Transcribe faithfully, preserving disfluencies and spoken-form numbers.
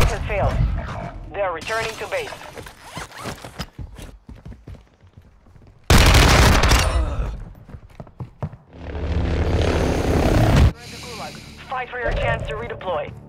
has failed. They are returning to base. Fight for your chance to redeploy.